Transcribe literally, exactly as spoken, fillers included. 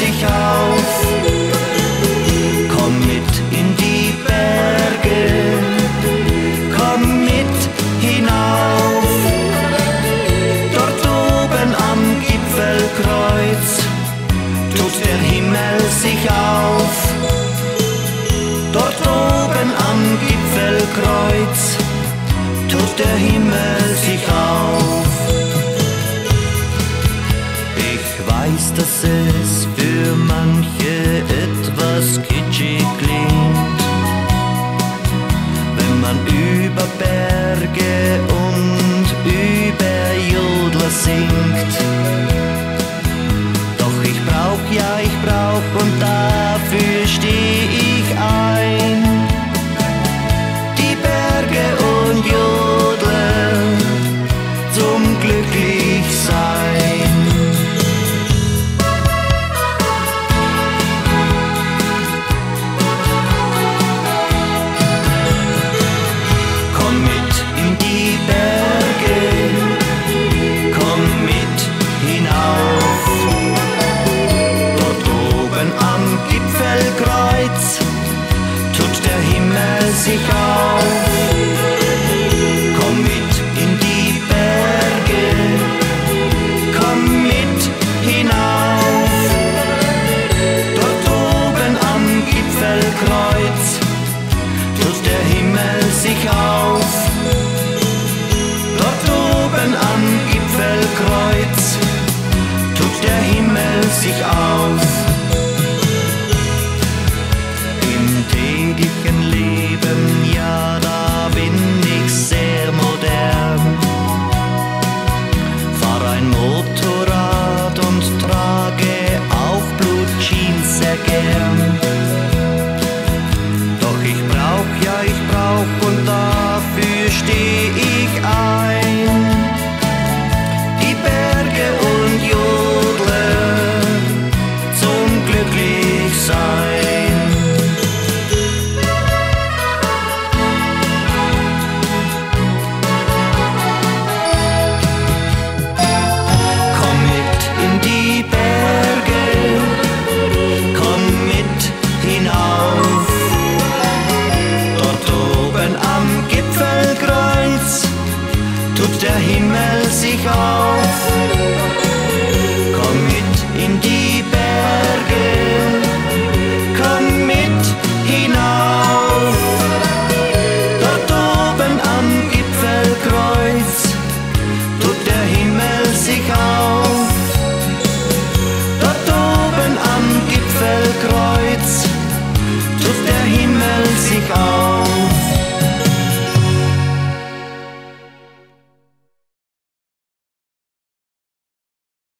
sich auf. Komm mit in die Berge, komm mit hinauf. Dort oben am Gipfelkreuz tut der Himmel sich auf. Dort oben am Gipfelkreuz tut der Himmel sich auf. Ich weiß, dass es für manche etwas kitschig klingt, wenn man über Berge und über Jodler singt. Doch ich brauch, ja ich brauch und dafür steh ich ein. Die Berge und Jodler zum Glücklichsein. Komm mit in die Berge, komm mit hinauf. Dort oben am Gipfelkreuz tut der Himmel sich auf. Komm mit in die Berge, komm mit hinauf. Dort oben am Gipfelkreuz tut der Himmel sich auf. Dort oben am Gipfelkreuz tut der Himmel sich auf. Im täglichen Leben, ja, da bin ich sehr modern. Fahr ein Motorrad und trage auch Blutjeans sehr gern. Doch ich brauch, ja, ich brauch und dafür steh ich ein. Die Berge und Jodler zum Glücklichsein. Komm mit in die Berge, komm mit hinauf. Dort oben am Gipfelkreuz tut der Himmel sich auf. Komm mit in die Berge, komm mit hinauf. Dort oben am Gipfelkreuz tut der Himmel sich auf. Dort oben am Gipfelkreuz tut der Himmel sich auf.